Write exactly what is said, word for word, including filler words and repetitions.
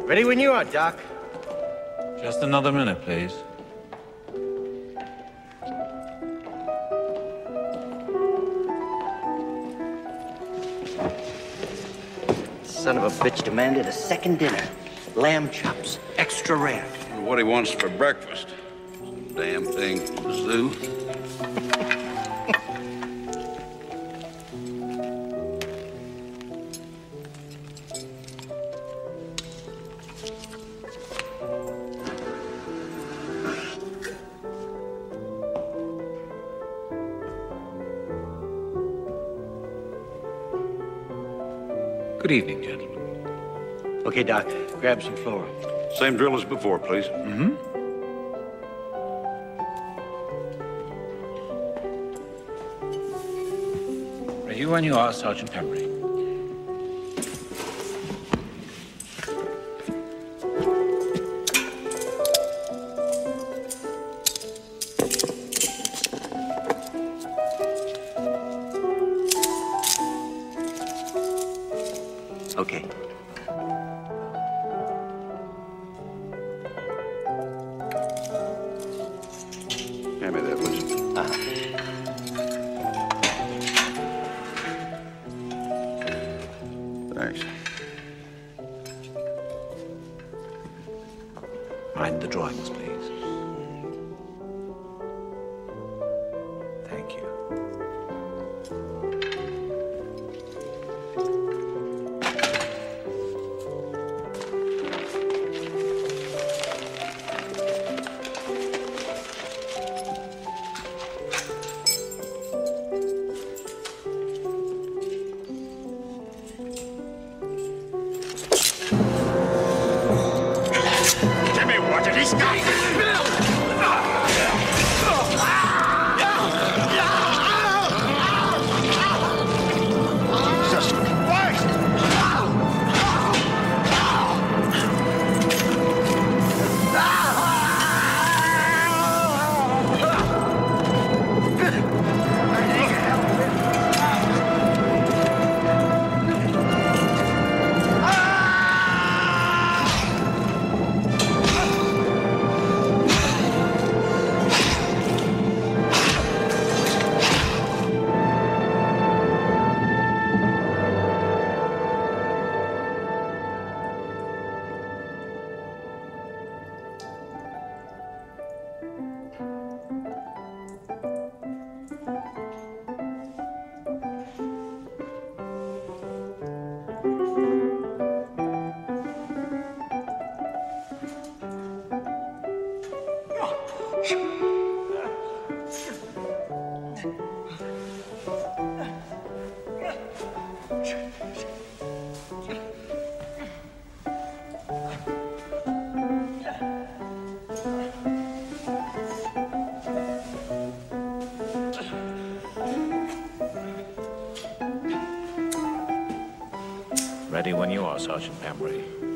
Ready when you are, Doc. Just another minute, please. Son of a bitch demanded a second dinner. Lamb chops, extra rare. What he wants for breakfast. Some damn thing from the zoo. Good evening, gentlemen. Okay, Doc, grab some flour. Same drill as before, please. Mm-hmm. Ready when you are, Sergeant Pembry. Okay. Hand me that, would you? Uh-huh. Thanks. Mind the drawings, please. Thank you. What did he got? Jesus Christ! Ready when you are, Sergeant Pembry.